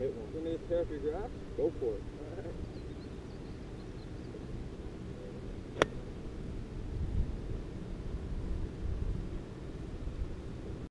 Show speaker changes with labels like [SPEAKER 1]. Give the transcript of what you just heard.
[SPEAKER 1] hit one.
[SPEAKER 2] You need to tear up your grass?
[SPEAKER 1] Go for it.